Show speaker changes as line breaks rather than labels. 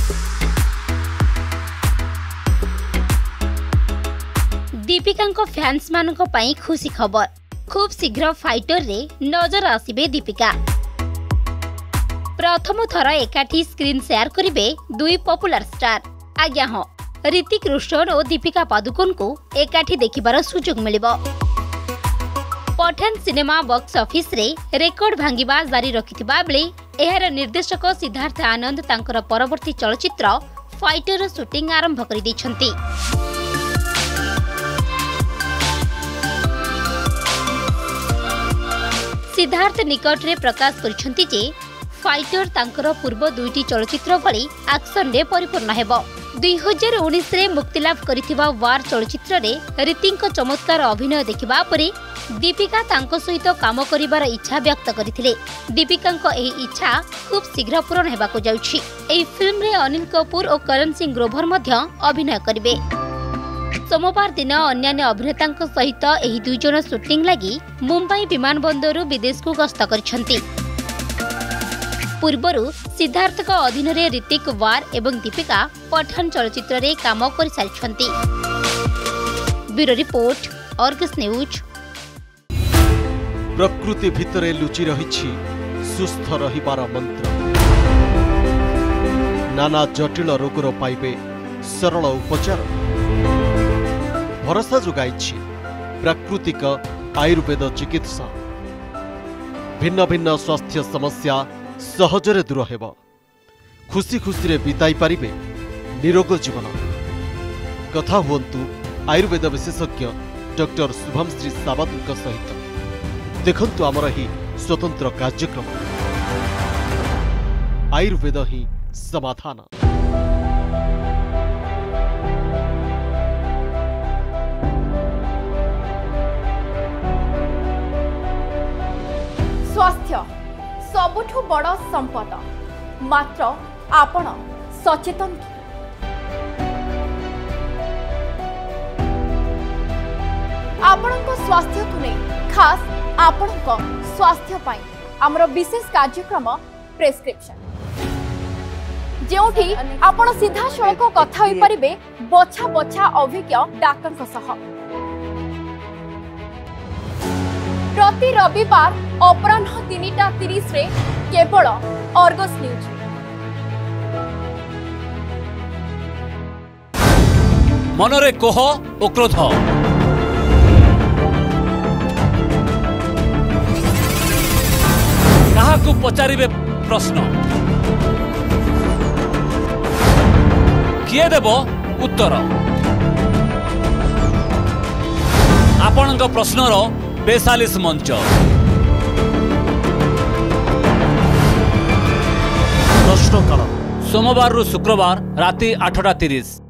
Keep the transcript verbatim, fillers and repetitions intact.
Deepika fans मानक पई खुशी खबर खूब शीघ्र फाइटर रे नजर आसिबे दीपिका। प्रथम थर एकाठी स्क्रीन शेयर करिवे दुई पॉपुलर स्टार। आज्ञा हाँ, ऋतिक रोशन और दीपिका पादुकोण को एकाठी देखिबार सुजोग मिलिबो। पठान सिनेमा बॉक्स ऑफिस रे रेकॉर्ड भांगिबा जारी रखिथिबा बेले एहार निर्देशक सिद्धार्थ आनंद तांकर परवर्ती चलचित्र फाइटर शूटिंग आरंभ करि दैछन्ती। सिद्धार्थ निकट रे प्रकाश करिसंती जे फाइटर तांकर पूर्व दुईटी चलचित्र भली एक्शन रे परिपूर्ण हेबो। दुई हजार उन्नीस रे मुक्तिलाभ करिथिबा वार चलचित्र रे ऋतिक चमत्कार अभिनय देखिबा परे दीपिका तांको सहित काम करिबार इच्छा व्यक्त करथिले। दीपिकांको एही इच्छा खूब शीघ्र पूर्ण हेबाको जाउछि। एही फिल्म रे अनिल कपूर और करण सिंह ग्रोवर मध्य अभिनय करिवे। सोमवार दिन अन्यान्य अभिनेतांको सहित एही दुई जन शूटिंग लागि मुंबई विमानबंदरु विदेश को गस्त करिसंती। पूर्वरु सिद्धार्थ का अधीन रे ऋतिक वार एवं दीपिका पठान चलचित्र रे काम कर सारिछंती। Bureau report Argus news.
प्रकृति भितरे लुचि रहिछि सुस्थ रहिबार मंत्र। नाना जटिल रोगर पाइबे सरल उपचार। भरोसा जोगाइछि प्राकृतिक आयुर्वेद चिकित्सा। भिन्न भिन्न स्वास्थ्य समस्या सहजरे दूर हेब। खुशी खुशी रे बिताई पारिबे निरोग जीवन। कथा हुंतु आयुर्वेद विशेषज्ञ डॉक्टर शुभम श्री सावंत सहित। देखंतु आमर ही स्वतंत्र कार्यक्रम आयुर्वेद ही समाधान।
स्वास्थ्य सबुठु बड़ संपद। मात्र आपण सचेतन कि? आपणको स्वास्थ्य को नहीं खास आपणको स्वास्थ्य पाई हमरो विशेष कार्यक्रम प्रेस्क्रिप्शन, जेउठी आपण सीधा सड़क कथा होई परिबे बछा बछा अभिज्ञ डाक्टर सह। प्रति रविवार अपराह्न तीनटा तीस रे केवल अर्गस न्यूज।
मनरे कोह ओ क्रोध, काहाकु पचारिबे प्रश्न, किए देबो उत्तर। आपणक प्रश्नर बेचालीस मंच। प्रश्नकाल सोमवार रु शुक्रवार राति आठटा तीस।